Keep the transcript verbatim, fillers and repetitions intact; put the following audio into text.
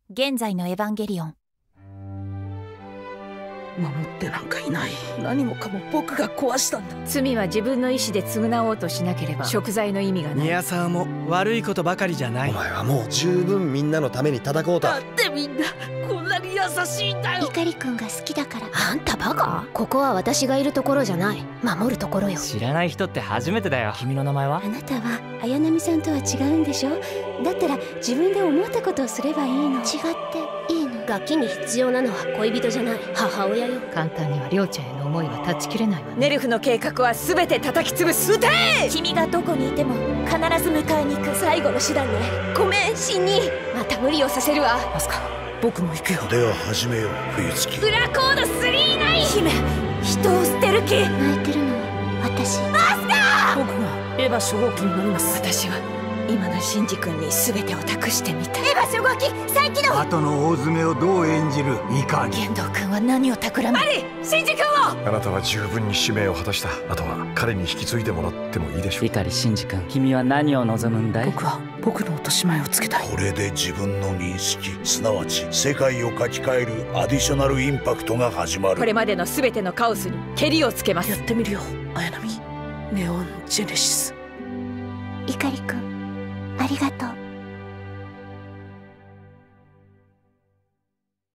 現在のエヴァンゲリオン。 守ってなんかいない。何もかも僕が壊したんだ。 罪は自分の意志で償おうとしなければ贖罪の意味がない。 宮沢も悪いことばかりじゃない。 お前はもう十分みんなのために戦おうと。 だってみんなこんなに優しいんだよ。 碇くんが好きだから。 あんたバカ？ここは私がいるところじゃない、守るところよ。 知らない人って初めてだよ。君の名前は？ あなたは綾波さんとは違うんでしょ。だったら自分で思ったことをすればいいの。違っていいの。 ガキに必要なのは恋人じゃない母親よ。 簡単にはりょうちゃんへの思いは断ち切れないわね。ネルフの計画は全て叩き潰す。撃て！ 君がどこにいても必ず迎えに行く。 最後の手段ね。ごめんシンニー、また無理をさせるわ。 アスカ、僕も行くよ。 では始めよう冬月。 ブラコードスリーナイン。 姫、人を捨てる気。 泣いてるのは私。 アスカ！ 僕がエヴァ初号機に乗ります。 私は今のシンジ君に全てを託してみた。 エヴァ初号機再起動。 後の大詰めをどう演じるいかに。 玄道君は何を企む？ マリ、シンジ君を。 あなたは十分に使命を果たした。あとは彼に引き継いでもらってもいいでしょう。 碇シンジ君、君は何を望むんだい？ 僕は僕の落とし前をつけたい。 これで自分の認識、すなわち世界を書き換えるアディショナルインパクトが始まる。 これまでの全てのカオスにケリをつけます。 やってみるよ綾波。ネオンジェネシス。 碇くんありがとう。